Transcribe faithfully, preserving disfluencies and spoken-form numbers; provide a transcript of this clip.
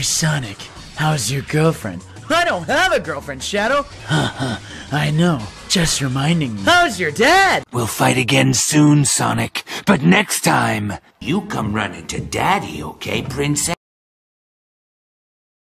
Sonic, how's your girlfriend? I don't have a girlfriend, Shadow. Haha, I know. Just reminding me. How's your dad? We'll fight again soon, Sonic. But next time, you come running to Daddy, okay, Princess?